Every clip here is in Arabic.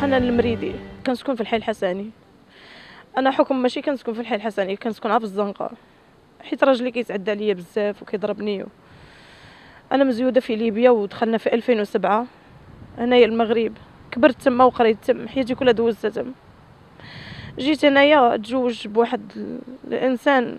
حنان المريدي، كنسكن في الحي الحسني. انا حكم ماشي كنسكن في الحي الحسني، كنسكن عا في الزنقه، حيت راجلي كيتعدى عليا بزاف وكيضربني. انا مزيوده في ليبيا ودخلنا في 2007 هنايا المغرب. كبرت تما وقريت تما، حياتي كلها دوزتها تما. جيت هنايا اتزوج بواحد الانسان،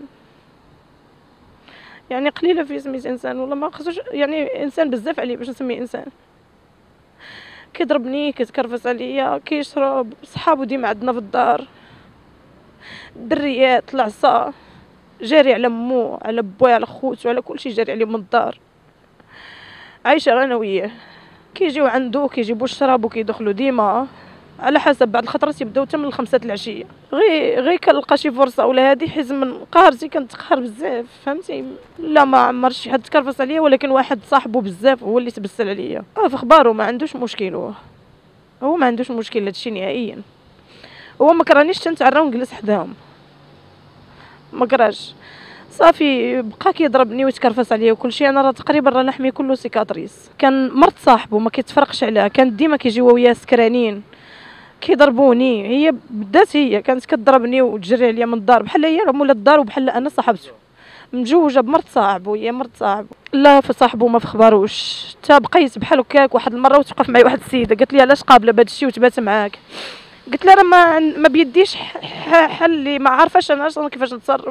يعني قليله في سميت انسان، والله ما خصوش يعني انسان بزاف عليه باش نسميه انسان. كيضربني، كيتكرفس عليا، كيشرب، صحابو ديما عندنا في الدار، الدريات العصا، جاري على مو على بوي على خوتو على كلشي، جاري عليهم من الدار. عايشه انا وياه، كيجيو عنده كيجيبوا الشراب وكيدخلوا ديما على حسب. بعض الخطرات يبداو حتى من 5 العشيه. غير كنلقى شي فرصه ولا هادي، حيت من قهرتي كنتقهر بزاف، فهمتي. لا ما عمر شي حد تكرفس عليا، ولكن واحد صاحبه بزاف هو اللي تبسل عليا. في اخباره ما عندوش مشكل، هو ما عندوش مشكل هادشي نهائيا. هو ما كرهنيش تنتعرى ونجلس حداهم، ما كراش صافي. بقى كيضربني ويتكرفس عليا وكل شيء. انا راه تقريبا راه لحمي كله سيكاتريس. كان مرت صاحبه ما كيتفرقش عليها، كانت ديما كيجيو وياه سكرانين كيضربوني. هي بدات هي كانت كضربني وتجري عليا من الدار، بحال هي مولا الدار وبحال انا صاحبته. مجوجه بمرت صاحبه، هي مرت صاحبه. لا في صاحبه ما فخبروش، حتى بقيت بحال هكاك. واحد المره وتوقف معايا واحد السيده قالت لي علاش قابله بهذا الشيء وتبات معاك؟ قلت لها راه ما بيديش حل لي، ما عارفاش انا اصلا كيفاش نتصرف.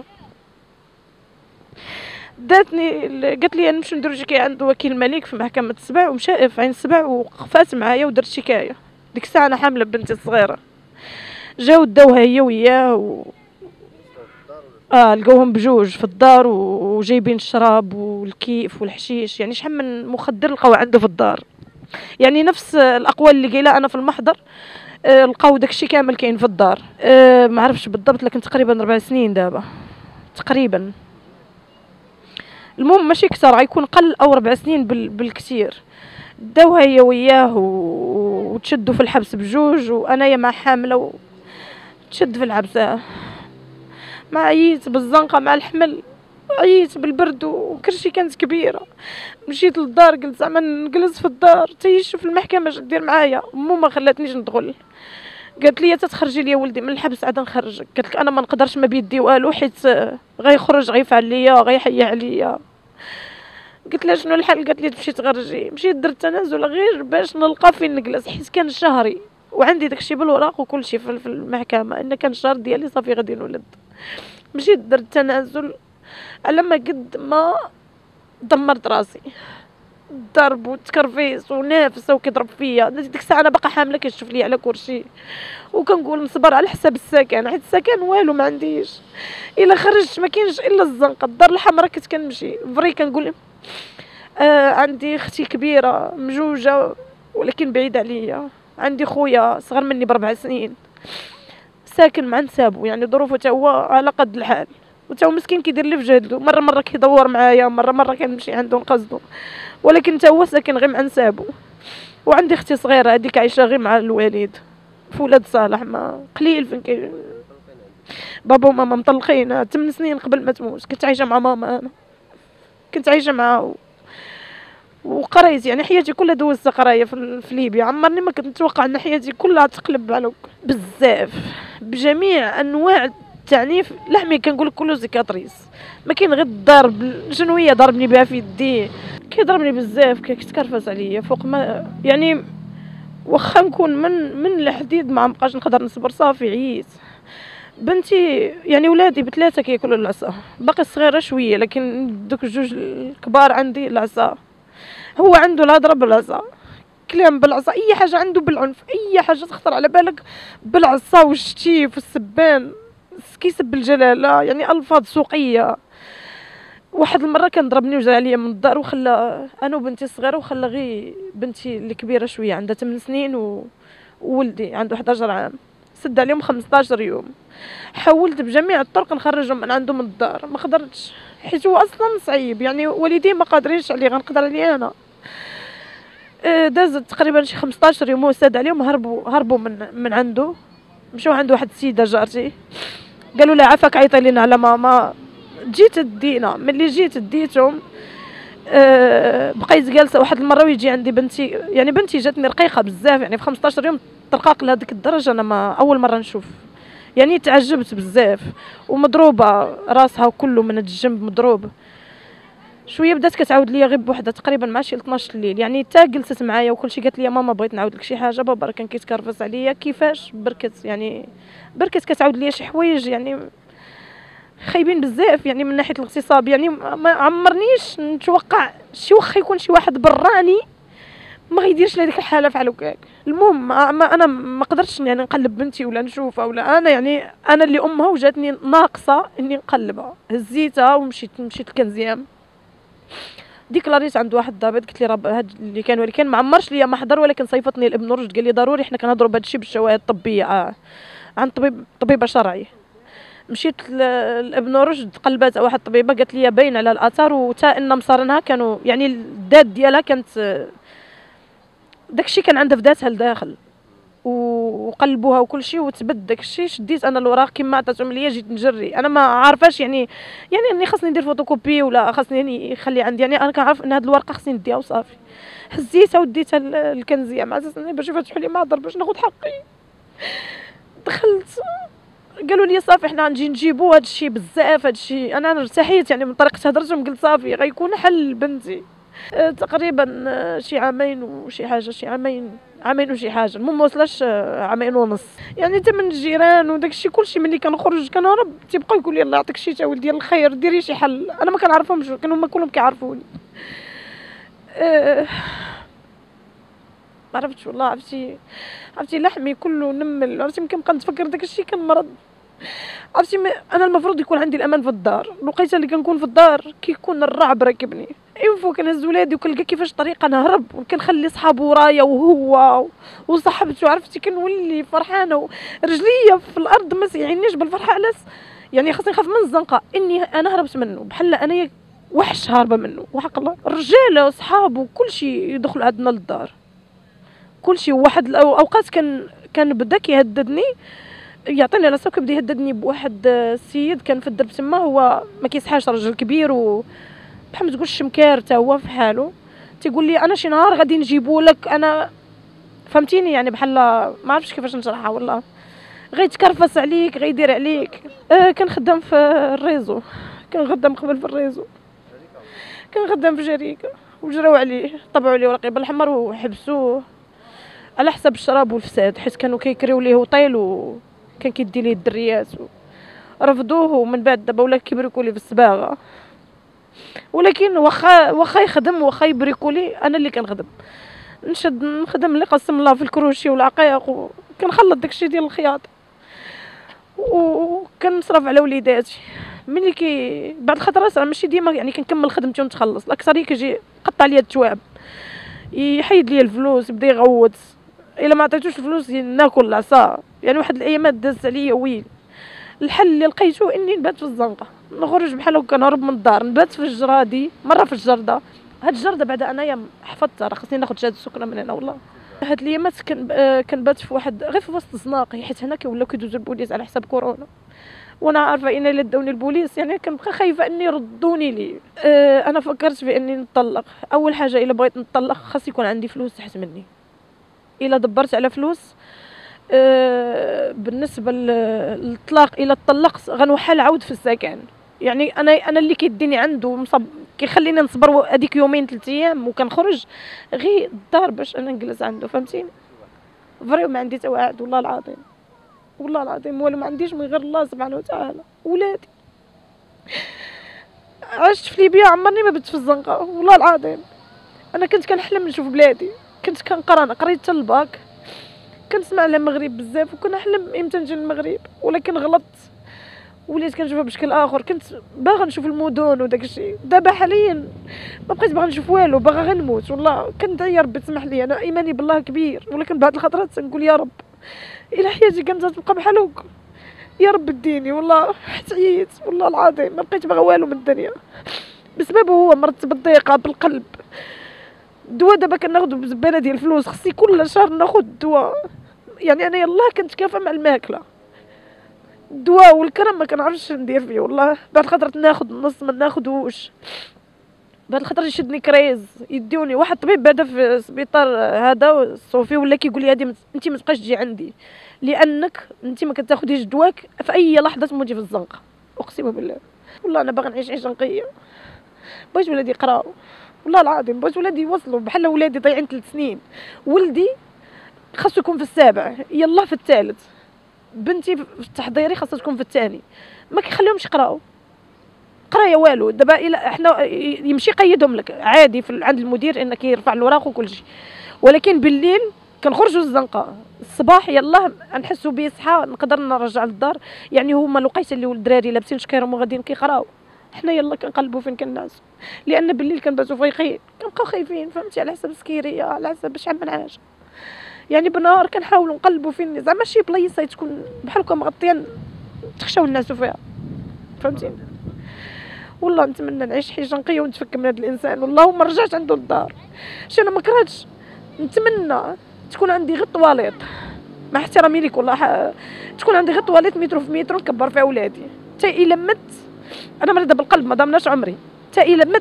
داتني قالت لي نمشيو نديرو شكايه عند وكيل الملك في محكمه السبع، ومشى في عين السبع وقفات معايا ودرت شكايه. ديك الساعه انا حامله بنتي الصغيره، جاو داوها هي وياه لقوهم بجوج في الدار وجايبين الشراب والكيف والحشيش، يعني شحال من مخدر لقاو عنده في الدار. يعني نفس الاقوال اللي قايله انا في المحضر، لقاو داكشي كامل كاين في الدار. ما عرفتش بالضبط، لكن تقريبا 4 سنين دابا تقريبا. المهم ماشي كثر، غيكون قل او 4 سنين بالكثير. داوها هي وياه وتشدوا في الحبس بجوج، وانايا مع حامله وتشد في الحبس. ما عييت بالزنقه مع الحمل، عييت بالبرد وكرشي كانت كبيره. مشيت للدار قلت زعما نجلس في الدار تيشوف المحكمه اش دير معايا. مو ما خلاتنيش ندخل، قالت لي تتخرجي لي ولدي من الحبس عاد نخرجك. قلت لك انا ما نقدرش، ما بيدي والو، حيت غيخرج غيفعل ليا غيحيى عليا. قلت لها شنو الحل؟ قالت لي تمشي تخرجي. مشيت درت تنازل غير باش نلقى فين نجلس، حيت كان شهري وعندي داكشي بالوراق وكل شيء في المحكمه ان كان الشهر ديالي صافي غادي نولد. مشيت درت تنازل على ما قد ما دمرت راسي، ضرب وتكرفيس ونافسه وكيضرب فيا. ديك الساعه انا باقا حامله كيشوف لي على كرسي، وكنقول نصبر على حساب السكن، حيت السكن والو ما عنديش. الا خرجت ما كاينش الا الزنقه. الدار الحمراء كنت كنمشي فري كنقول عندي اختي كبيره مجوجه ولكن بعيده عليا، عندي خويا صغر مني ب4 سنين ساكن مع نسابو، يعني ظروفه تا هو على قد الحال، وتا هو مسكين كيدير لي في جهدو. مره كيدور معايا، مره كنمشي عنده نقصدو، ولكن تا هو ساكن غير مع نسابو. وعندي اختي صغيره هذيك عايشه غير مع الوالد في ولاد صالح. ما قليل فين بابا وماما مطلقين 8 سنين قبل ما تموت. كنت عايشه مع ماما، انا كنت عايشه معاه وقريت، يعني حياتي كلها دوزت قرايه في ليبيا. عمرني ما كنت نتوقع ان حياتي كلها تقلب على بزاف بجميع انواع التعنيف. لحمي كنقول لك كله سيكاتريس، ما كاين غير الضرب. شنو هي ضربني بها في يدي، كيضربني بزاف، كيتكرفس عليا فوق ما يعني. واخا نكون من الحديد ما بقاش نقدر نصبر، صافي عييت. بنتي يعني ولادي ب3 كياكلوا العصا، باقي الصغيره شويه، لكن دوك الجوج الكبار عندي العصا. هو عنده الهضره بالعصا، كلام بالعصا، اي حاجه عنده بالعنف، اي حاجه تخطر على بالك بالعصا والشتيف والسبان، كيسب الجلاله، يعني الفاظ سوقيه. واحد المره كان ضربني وجا عليا من الدار، وخلى انا وبنتي الصغيره، وخلى غير بنتي الكبيره شويه عندها 8 سنين وولدي عنده 11 عام، سد عليهم 15 يوم. حاولت بجميع الطرق نخرجهم من عنده من الدار، ما قدرتش، حيت هو اصلا صعيب، يعني والديه ما قادرينش عليه، غنقدر عليه انا. دازت تقريبا شي 15 يوم وساد عليهم، هربوا من عنده، مشاو عند واحد السيده جارتي، قالوا لها عافاك عيطي لينا على ماما. جيت دينا، ملي جيت ديتهم بقيت جالسه. واحد المره ويجي عندي بنتي، يعني بنتي جاتني رقيقه بزاف، يعني في 15 يوم طرقاق لهذيك الدرجه انا ما اول مره نشوف. يعني تعجبت بزاف، ومضروبه راسها وكله من الجنب مضروب. شويه بدات كتعاود ليا غير بوحده تقريبا مع شي 12 الليل، يعني حتى جلست معايا وكل شيء. قالت لي ماما بغيت نعاود لك شي حاجه، بابا راه كان كيتكرفس عليا. كيفاش؟ بركت يعني بركت كتعاود ليا شي حوايج يعني خايبين بزاف، يعني من ناحيه الاغتصاب. يعني ما عمرنيش نتوقع شي واخا يكون شي واحد براني ما غيديرش لهذيك الحاله فعل هكاك. المهم انا ما قدرتش يعني نقلب بنتي ولا نشوفها ولا انا، يعني انا اللي امها وجاتني ناقصه اني نقلبها. هزيتها مشيت الكنزيام، ديكلاريت عند واحد الضابط. قلت لي راه هاد اللي كان ما عمرش ليا محضر، ولكن صيفطني لابن رشد قال لي ضروري حنا كنهضروا بهذا الشيء بالشواهد الطبيه عن طبيبه شرعي. مشيت لابن رشد، قلبات واحد الطبيبه قالت لي باين على الاثار، وتا ان مصارنها كانوا يعني الداد ديالها كانت داكشي كان عندها في ذاتها لداخل، وقلبوها وكل شيء وتبت داكشي. شديت انا الاوراق كما عطاتهم ليا، جيت نجري. انا ما عارفاش يعني اني خاصني ندير فوتوكوبي ولا خاصني يعني يخلي عندي، يعني انا كنعرف ان هاد الورقه خاصني نديها وصافي. هزيتها وديتها للكنزيه مع اساس اني باش يفتحوا لي معذر باش ناخذ حقي. دخلت قالوا لي صافي حنا غنجي نجيبوا هذا الشيء بزاف. هذا الشيء انا ارتحيت يعني من طريقه هضرتهم، قلت صافي غيكون حل بنتي. تقريبا شي عامين وشي حاجه، شي عامين وشي حاجه، المهم وصلش عامين ونص. يعني حتى من الجيران وداك الشيء كلشي ملي كنخرج كنهرب تيبقاو يقول لي الله يعطيك الشتاء ولدي الخير ديري شي حل. انا ما كنعرفهمش، كانوا هما كلهم كيعرفوني. ما عرفتش والله. عرفتي لحمي كله نمل. عرفتي ملي كنبقى نتفكر داك الشيء كنمرض. عرفتي انا المفروض يكون عندي الامان في الدار. الوقيته اللي كنكون في الدار كيكون الرعب راكبني. ايوا كنهز ولادي وكنلقى كيفاش طريقه نهرب، وكنخلي صحابو ورايا وهو وصاحبته. عرفتي كنولي فرحانه ورجليا في الارض ما سيعنيش بالفرحه. علاش؟ يعني خاصني نخاف من الزنقه اني انا هربت منه، بحال انايا وحش هاربه منه. وحق الله الرجاله وصحابو كلشي يدخلوا عندنا للدار كلشي. واحد الاوقات كان بدا كيهددني، يعطيني راسو كيبدا يهددني بواحد السيد كان في الدرب تما. هو ما كيسحاش، راجل كبير بحال ما تقولش شمكار حتى هو في حاله. تيقول لي انا شي نهار غادي نجيبو لك انا، فهمتيني؟ يعني بحال ما عرفتش كيفاش نشرحها والله. غيتكرفس عليك، غيدير عليك. كان خدام في الريزو، كان خدام قبل في الريزو، كان خدام في شركه وجراو عليه، طبعوا عليه ورقه بالحمر وحبسوه على حساب الشراب والفساد، حيت كانوا كيكريو ليه وطيل وكان كيدي ليه الدريات رفضوه. ومن بعد دابا ولا كيبريكولي في الصباغه. ولكن واخا يخدم واخا يبريكولي انا اللي كنخدم، نخدم اللي قسم الله في الكروشي والعقايق، وكنخلط داكشي ديال الخياطه، وكنصرف على وليداتي. ملي بعد الخطرات راه ماشي ديما يعني كنكمل خدمتي ونتخلص. الاكثريه كيجي قطع ليا التواب، يحيد لي الفلوس، يبدا يغوت. الا ما عطيتوش الفلوس ناكل العصا. يعني واحد الايامات دازت عليا ويل. الحل اللي لقيته اني نبات في الزنقه، نخرج بحال هكا نهرب من الدار، نبات في الجرادي، مره في الجرده. هاد الجرده بعد انايا حفظتها، راه خصني ناخذ شهاده السكنه من هنا والله. هاد الايامات كنبات في واحد غير في وسط الزناقي، حيت هنا كيولاو كيدوزو البوليس على حساب كورونا، وانا عارفه ان الا داوني البوليس يعني كنبقى خايفه اني يردوني لي. انا فكرت في اني نطلق. اول حاجه الا بغيت نطلق خاص يكون عندي فلوس تحت مني. الا دبرت على فلوس بالنسبه للطلاق، الا طلقت غنوحل عاود في السكن. يعني انا اللي كيديني عنده كيخليني نصبر هذيك يومين 3 ايام وكنخرج غير الدار باش انا نجلس عنده، فهمتيني؟ فريو ما عندي حتى واحد والله العظيم، والله العظيم والو ما عنديش من غير الله سبحانه وتعالى. ولادي عشت في ليبيا، عمرني ما بت في الزنقه والله العظيم. انا كنت كنحلم نشوف بلادي، كنت كنقرا، قريت حتى الباك، كنسمع على المغرب بزاف وكنحلم امتى نجي للمغرب، ولكن غلطت وليت كنشوفها بشكل اخر. كنت باغا نشوف المدن وداك الشيء، دابا حاليا ما بقيت باغا نشوف والو، باغا غير نموت والله. كندعي يا ربي تسمح لي، انا ايماني بالله كبير، ولكن بعض الخطرات تنقول يا رب الى حياتي كانت تبقى بحال هكا، يا رب اديني والله. حيت عييت والله العظيم، ما بقيت باغا والو من الدنيا بسببه. هو مرضت بالضيقه بالقلب. الدواء دابا كناخذ بزباله ديال الفلوس، خصني كل شهر ناخذ الدواء. يعني انا يلاه كنت كافه مع الماكله، الدواء والكرم ما كنعرفش ندير فيه والله. بعد خطرت ناخذ النص ما ناخذوش. بهاد الخطره يشدني كريز يديوني واحد الطبيب بعدا في السبيطار هذا صوفي ولا كيقول لي هذه انت ما تبقاش تجي عندي لانك انت ما كتاخديش دواك في اي لحظه تموتي في الزنقه. اقسم بالله والله انا باغا نعيش عيشه نقيه، بغيت ولادي يقراو والله العظيم، بغيت ولادي يوصلوا بحال ولادي ضايعين 3 سنين. ولدي خاصو يكون في السابع يلا في الثالث، بنتي في التحضيري خاصها تكون في الثاني، ما كيخليهمش يقراو قرايه والو. دابا الى احنا يمشي يقيدهم لك عادي في عند المدير انك يرفع الوراق وكل شيء، ولكن بالليل كنخرجوا الزنقه، الصباح يلاه نحسوا بيه صحى نقدر نرجع للدار. يعني هما لقيت اللي الدراري لابسين شكيرهم وغاديين كيقراو، حنا يلا كنقلبوا فين كنعسوا، لان بالليل كنباتوا فايقين كنبقاو خايفين فهمتي على حساب السكيريه على حساب شحال من حاجه. يعني بالنهار كنحاولوا نقلبوا فين زعما شي بلايص تكون بحال هكا مغطيه تخشاو الناس فيها فهمتيني. والله نتمنى نعيش حياه نقيه ونتفك من هذا الانسان والله وما رجعت عنده الدار. شي انا ما كرهتش، نتمنى تكون عندي غير طواليط مع احترامي ليك والله تكون عندي غير طواليط مترو في مترو نكبر فيها ولادي. حتى الا مت انا مريضه بالقلب ما ضامناش عمري، حتى الا مت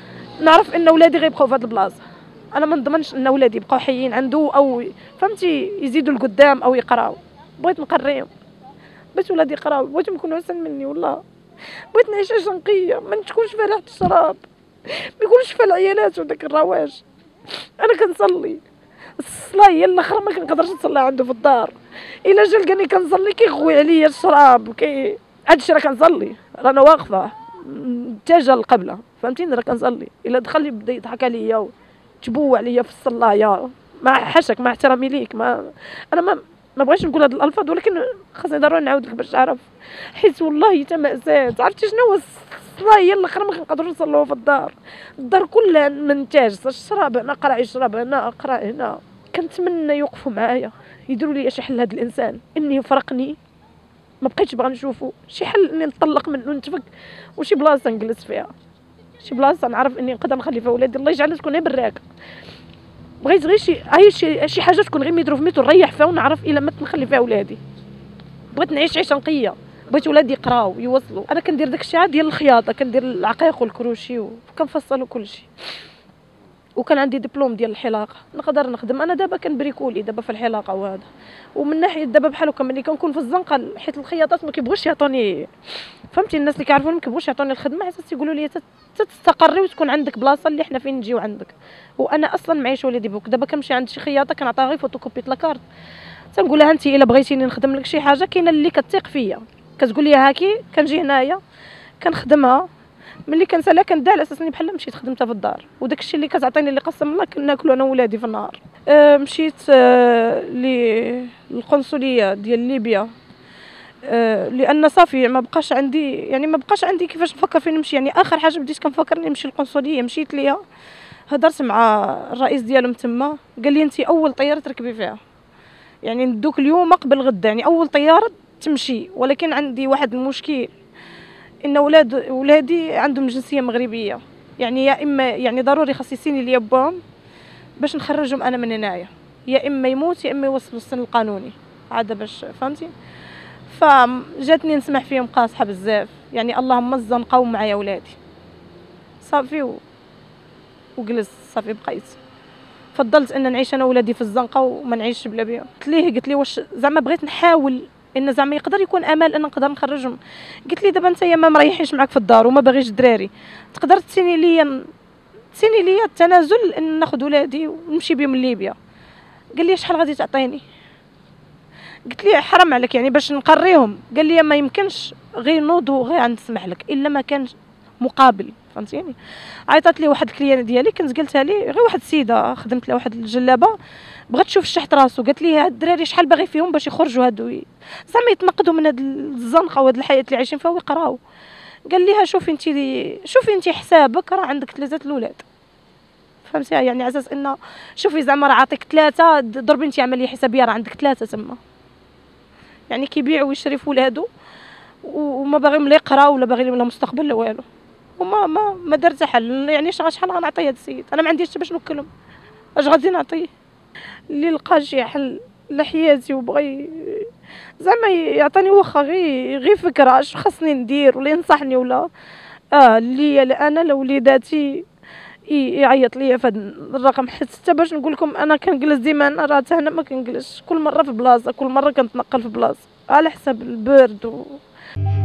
نعرف ان ولادي غيبقاو في هذه البلاصه. انا ما نضمنش ان ولادي يبقاو حيين عنده او فهمتي يزيدوا لقدام او يقراو. بغيت نقريهم، بغيت ولادي يقراو، بغيتهم يكونوا احسن مني والله. بغيت نعيش عيشه نقيه ما تكونش فيها ريحه الشراب، ما يكونش فيها العيالات وداك الرواج. انا كنصلي الصلاه هي الاخر ما كنقدرش نصلي عنده في الدار، الا جا لقاني كنصلي كيغوي عليا الشراب هادشي راه كنصلي رانا واقفه متجهه للقبله فهمتيني راه كنصلي. الا دخل لي بدا يضحك عليا وتبوع عليا في الصلايه مع حشك مع احترامي ليك انا ما بغيتش نقول هاد الالفاظ ولكن خاصني ضروري نعاود لك باش تعرف، حيت والله حتى مأساة. عرفتي شنو هو الصلاه هي الاخر ما كنقدروش نصليوها في الدار كلها منتاج الشراب هنا قرع الشراب هنا قرع هنا. كنتمنى يوقفوا معايا يديروا لي شي حل لهذا الانسان اني فرقني ما بقيتش باغا نشوفه، شي حل اني نطلق منه نتفك وشي بلاصه نجلس فيها، شي بلاصه نعرف اني نقدر نخلي فيها ولادي الله يجعلها تكون غير براكه. بغيت غير شي حاجه تكون غير مترو في مترو نريح فيها ونعرف الا مت نخلي فيها ولادي. بغيت نعيش عيشه نقيه، بغيت ولادي يقراو يوصلوا. انا كندير داكشي عاد ديال الخياطه، كندير العقيق والكروشي وكنفصل وكل شيء، وكان عندي دبلوم ديال الحلاقه نقدر نخدم. انا دابا كنبريكولي دابا في الحلاقه وهذا، ومن ناحيه دابا بحال هكا ملي كنكون في الزنقه حيت الخياطات ما كيبغوش يعطوني فهمتي، الناس اللي كيعرفوني ما كيبغوش يعطوني الخدمه حيت تيقولوا لي تستقري وتكون عندك بلاصه اللي حنا فين نجيو عندك. وانا اصلا معيش وليدي بوك، دابا كنمشي عند شي خياطه كنعطيها غير فوتوكوبي لاكارت تنقول لها انت الا بغيتيني نخدم لك شي حاجه كاينه اللي كتثق فيا كتقول لي هاكي كنجي هنايا كنخدمها. ملي كنسالها كندير على اساس اني بحال مشيت خدمتها في الدار، وداك الشيء اللي كتعطيني اللي قسم الله كناكلو انا وولادي في النهار. مشيت للقنصليه ديال ليبيا لان صافي ما بقاش عندي كيفاش نفكر فين نمشي. يعني اخر حاجه بديت كنفكر اني نمشي للقنصليه، مشيت ليها هضرت مع الرئيس ديالهم تما قال لي انت اول طياره تركبي فيها، يعني ندوك اليوم قبل غدا، يعني اول طياره تمشي. ولكن عندي واحد المشكل ان ولادي عندهم جنسيه مغربيه، يعني يا اما يعني ضروري خصيصيني ليا باهم باش نخرجهم انا من هنايا، يا اما يموت يا اما يوصلوا السن القانوني عاد باش فهمتي. فجاتني نسمع فيهم قاصحه بزاف، يعني اللهم الزنقه معايا ولادي صافي وجلس صافي بقيت فضلت ان نعيش انا ولادي في الزنقه وما نعيش بلا بيهم. قلت ليه واش زعما بغيت نحاول ان زعما يقدر يكون امل ان نقدر نخرجهم. قلت لي دابا انت يا ما مريحينش معاك في الدار وما باغيش الدراري تقدر تسيني ليا التنازل ان ناخذ ولادي ونمشي بهم لليبيا. قال لي شحال غادي تعطيني؟ قلت لي حرام عليك يعني باش نقريهم. قال لي ما يمكنش غير نوضو غير نسمح لك الا ما كان مقابل فهمتيني. عيطات لي واحد الكليان ديالي كنت قلتها لي غير واحد السيده خدمت لها واحد الجلابه بغات تشوف الشحط راسو، قالت لي هاد الدراري شحال باغي فيهم باش يخرجوا هادو زعما يتنقدوا من هاد الزنقه وهاد الحياه اللي عايشين فيها ويقراو. قال ليها شوفي انت حسابك راه عندك 3 الاولاد فهمتي، يعني على اساس ان شوفي زعما راه عاطيك 3 ضربي انت عمليه حسابيه راه عندك 3 تما، يعني كيبيع ويشري في ولادو وما باغيهم لا يقراو ولا باغي لهم لا مستقبل لا والو، وما ما دار حتى حل. يعني شحال غنعطي هاد السيد؟ انا ما عنديش باش نوكلهم، اش غادي نعطيه؟ اللي لقى شي حل لحياتي وبغى زعما يعطيني واخا غير فكره اش خاصني ندير ولا ينصحني ولا ليا انا لوليداتي يعيط ليا في هذا الرقم، حتى باش نقول لكم انا كنجلس ديما، انا راه حتى هنا ما كنجلسش، كل مره في بلاصه، كل مره كنتنقل في بلاصه على حساب البرد